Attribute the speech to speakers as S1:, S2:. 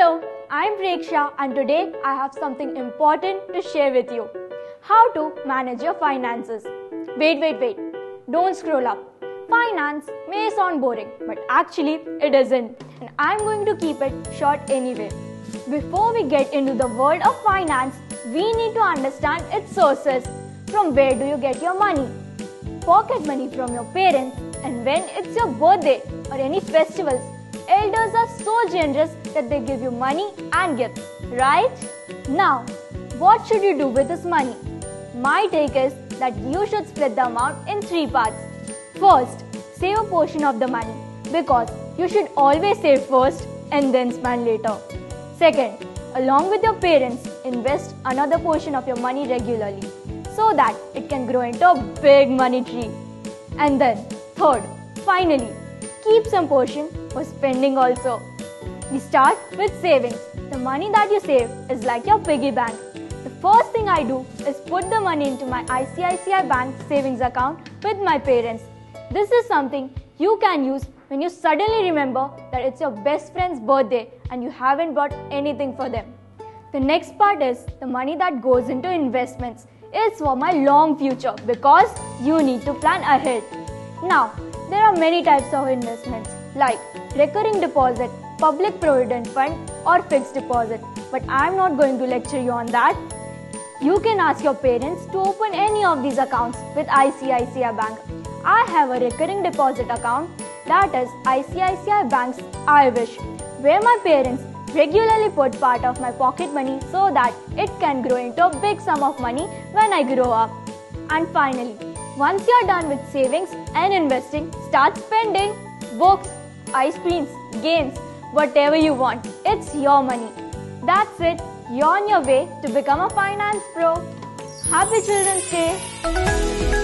S1: Hello, I'm Preksha and today I have something important to share with you. How to manage your finances. Wait. Don't scroll up. Finance may sound boring, but actually it isn't. And I'm going to keep it short anyway. Before we get into the world of finance, we need to understand its sources. From where do you get your money? Pocket money from your parents, and when it's your birthday or any festivals, elders are so generous that they give you money and gifts, right? Now, what should you do with this money? My take is that you should split the amount in 3 parts. First, save a portion of the money because you should always save first and then spend later. Second, along with your parents, invest another portion of your money regularly so that it can grow into a big money tree. And then, third, finally, keep some portion for spending also. We start with savings. The money that you save is like your piggy bank. The first thing I do is put the money into my ICICI Bank savings account with my parents. This is something you can use when you suddenly remember that it's your best friend's birthday and you haven't bought anything for them. The next part is the money that goes into investments. It's for my long future because you need to plan ahead. Now, there are many types of investments like recurring deposit, public provident fund or fixed deposit. But I'm not going to lecture you on that. You can ask your parents to open any of these accounts with ICICI Bank. I have a recurring deposit account, that is ICICI Bank's I Wish, where my parents regularly put part of my pocket money so that it can grow into a big sum of money when I grow up. And finally, once you're done with savings and investing, start spending. Books, ice creams, games, whatever you want. It's your money. That's it. You're on your way to become a finance pro. Happy Children's Day!